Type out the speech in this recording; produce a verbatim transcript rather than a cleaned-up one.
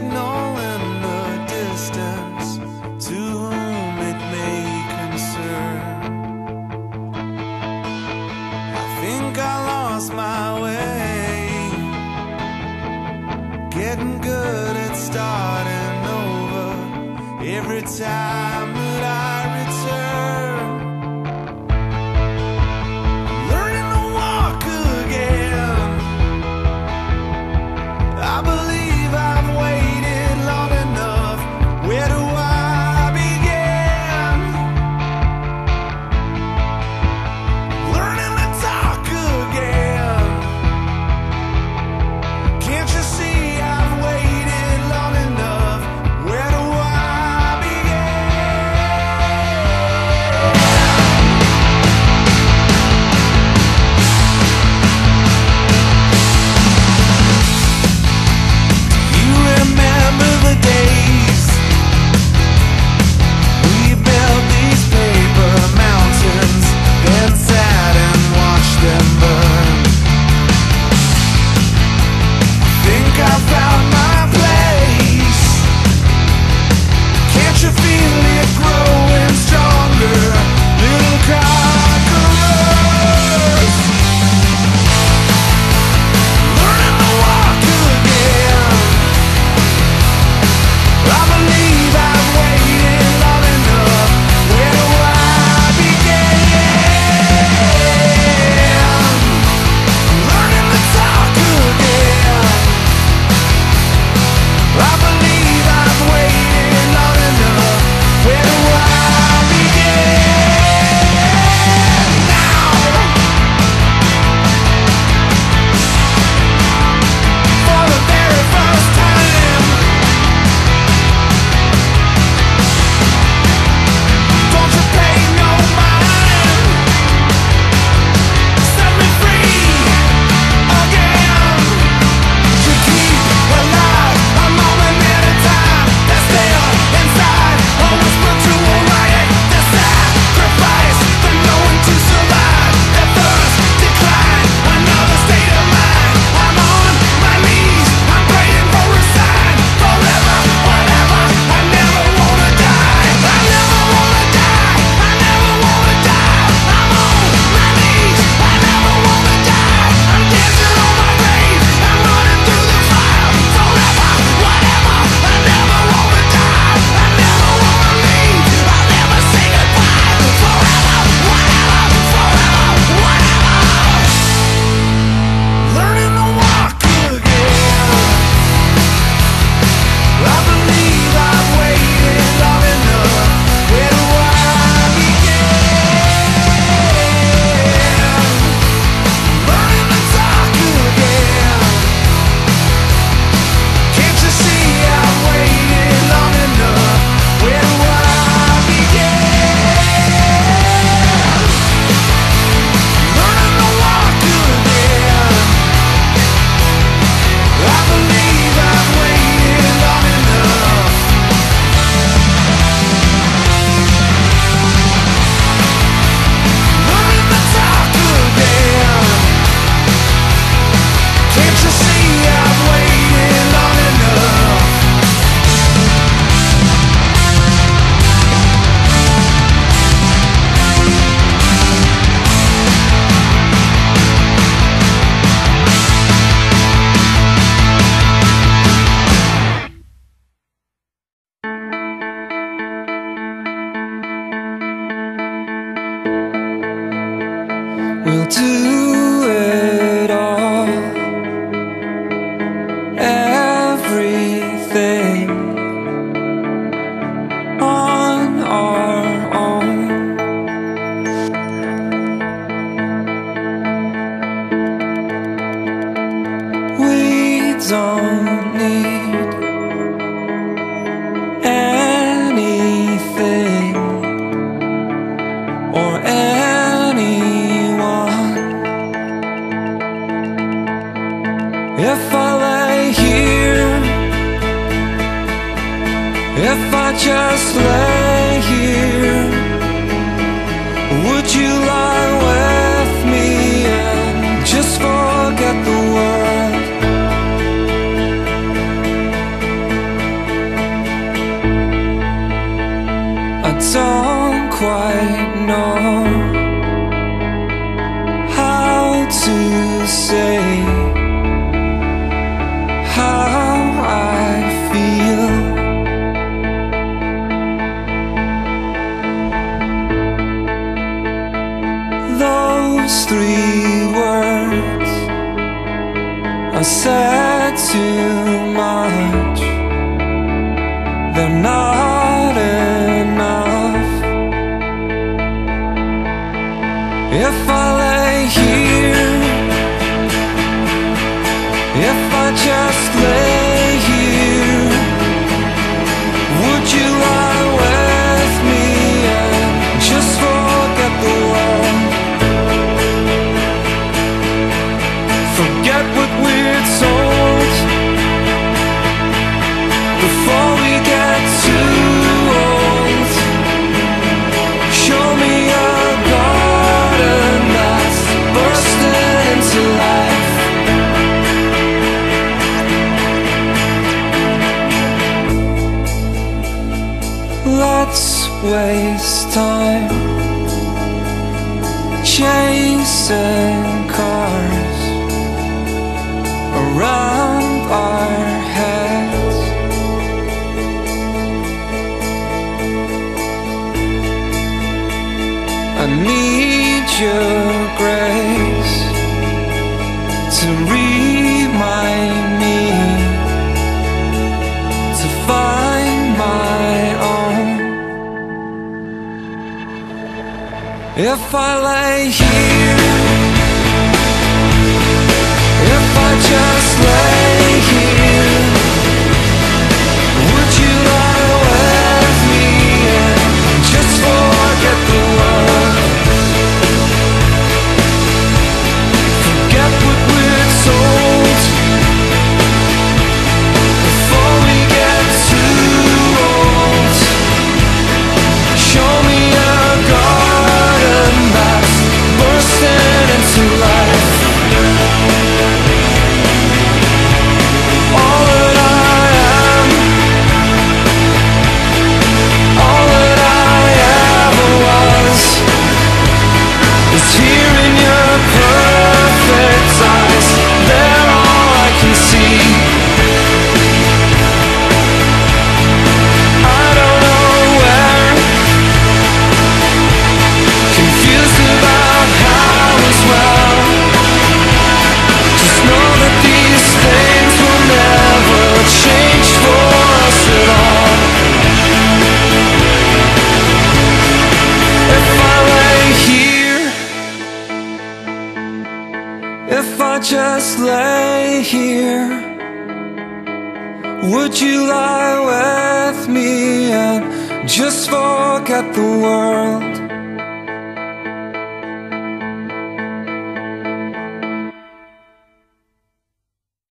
know in the distance to whom it may concern. I think I lost my way, getting good at starting over every time that I return. Learning to walk again. I believe I've waited long enough. Where do I begin? Learning to talk again. Can't you see I've waited long enough? Where do I We'll do it all, everything on our own. We don't need anything or anyone. If I lay here, if I just lay here, would you lie with me and just forget the world? they're not enough. If I lay here, if I just lay here, would you lie with me and just forget the world? Forget what we're told before we get too old. Show me a garden that's bursting into life. Let's waste time chasing cars around our heads. I need your grace to remind me to find my own. If I lay here, if I just lay here, would you lie with me and just forget the world? Forget what we're told before we get too old. Show me a garden that's bursting into life. All that I am, all that I ever was, is here in your perfect eyes. They're all I can see. I don't know where, confused about how as well. Just know that these things will never change for us at all. If I lay here, if I just lay here, would you lie with me and just forget the world?